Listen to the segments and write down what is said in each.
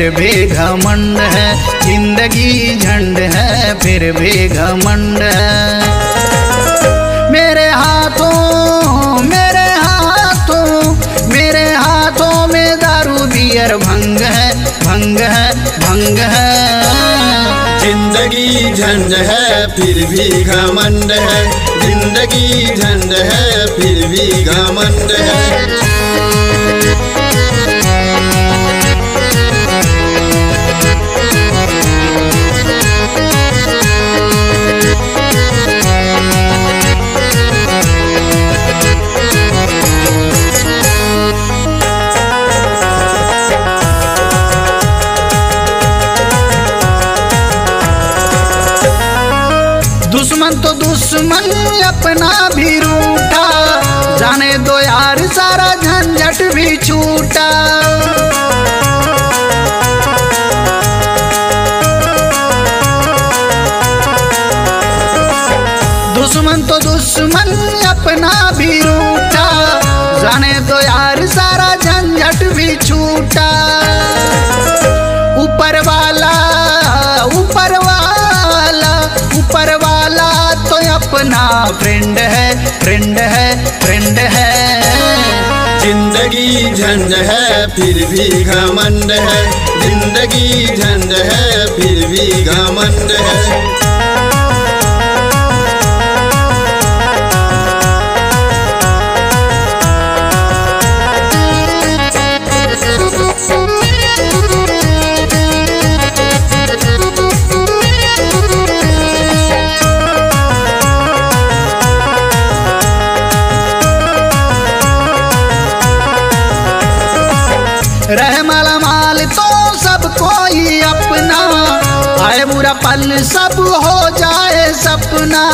फिर भी घमंड है। जिंदगी झंड है फिर भी घमंड है। मेरे हाथों मेरे हाथों मेरे हाथों में दारू बियर भंग है, भंग है, भंग है। जिंदगी झंड है फिर भी घमंड है। जिंदगी झंड है फिर भी घमंड है। दुश्मन तो दुश्मन अपना भी रूठा, जाने दो यार सारा झंझट भी छूटा। दुश्मन तो दुश्मन अपना भी रूठा, जाने दो यार सारा झंझट भी छूटा। ऊपर वाला ऊपर वाला ऊपर वाला तो अपना फ्रेंड है, फ्रेंड है, फ्रेंड है। जिंदगी झंड है फिर भी घमंड है। जिंदगी झंड है फिर भी घमंड है। रह माला माल तो सब कोई अपना, आए बुरा पल सब हो जाए सपना।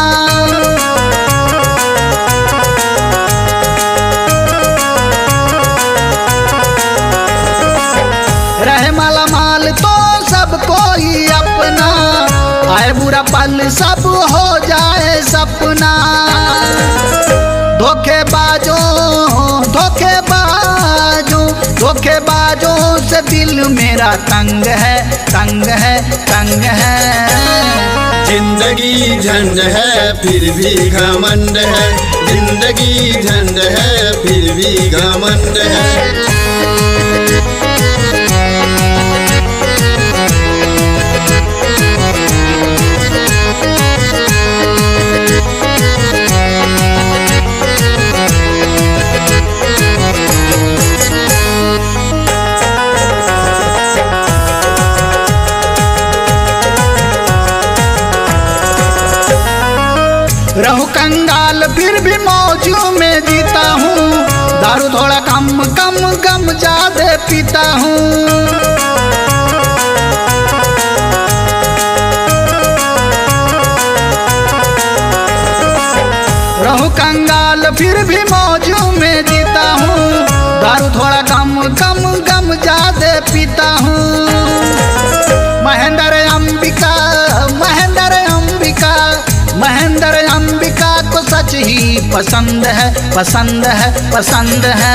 रह माला माल तो सब कोई अपना, आए बुरा पल सब हो जाए सपना। धोखेबाजों धोखेबाजों धोखेबाजों से दिल मेरा तंग है, तंग है, तंग है। जिंदगी झंड है फिर भी घमंड है। जिंदगी झंड है फिर भी घमंड है। रहूं कंगाल फिर भी मौजों में जीता हूँ, दारू थोड़ा कम कम गम ज्यादा पीता हूँ। रहूं कंगाल फिर भी मौजों में जीता हूँ, दारू थोड़ा कम कम गम ज्यादा पीता हूँ। महेंद्र अंबिका महेंद्र अंबिका महेंद्र अंबिका को सच ही पसंद है, पसंद है, पसंद है।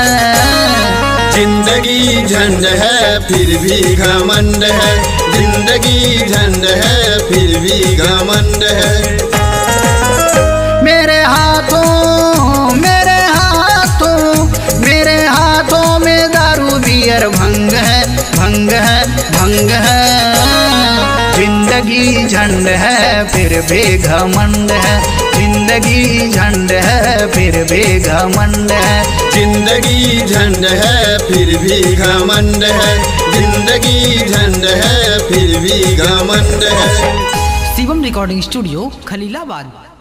जिंदगी झंड है फिर भी घमंड है। जिंदगी झंड है फिर भी घमंड है। मेरे हाथों मेरे हाथों मेरे हाथों में दारू बियर भंग है, भंग है, भंग है। जिंदगी झंड है फिर भी घमंड है। जिंदगी झंड है फिर भी घमंड है। जिंदगी झंड है फिर भी घमंड है। जिंदगी झंड है फिर भी घमंड है। Shivam recording studio Khalilabad.